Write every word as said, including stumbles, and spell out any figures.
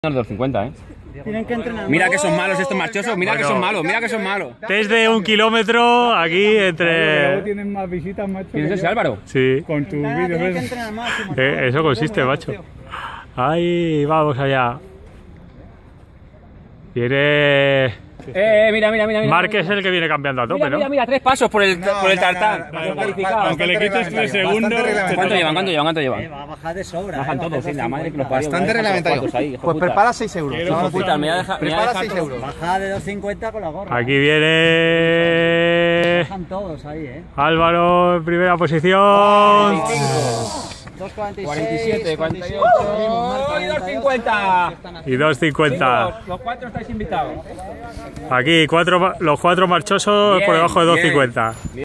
Los dos cincuenta, ¿eh? Tienen que entrenar. Mira que son malos estos marchosos, mira Bueno. que son malos, mira que son malos. Test de un kilómetro aquí Luego entre... tienen más visitas, macho. ¿Quién es que ese yo. Álvaro? Sí, Con tus Nada, vídeos. tienen que esos. entrenar más. sí, eh, eso consiste, macho. Ahí vamos allá. Viene... Eh, mira, mira, mira. mira Marc es el que viene cambiando a tope, Mira, mira, ¿no? mira, tres pasos por el, por el no, tartán. no, no, Paso no, calificado. Aunque le quites tres segundos. Bastante ¿Cuánto llevan? ¿Cuánto llevan? ¿Cuánto Eh, llevan? va a bajar de sobra. Bajan eh, todos, sí, la madre que los parió. Bastante Deja reglamentario. los cuatro ahí, hijo Pues puta. prepara seis euros. Quiero Hijo Vamos, puta, me voy a dejar. me voy a Prepara dejar seis todo. euros. Baja de dos cincuenta con la gorra. Aquí viene... Bajan todos ahí, eh. Álvaro en primera posición. dos cuarenta y seis. cuarenta y siete, cuarenta y ocho. ¡Y dos cincuenta! Y dos cincuenta. Chicos, los cuatro estáis invitados. Aquí cuatro, los cuatro marchosos Bien, por debajo de dos bien. cincuenta.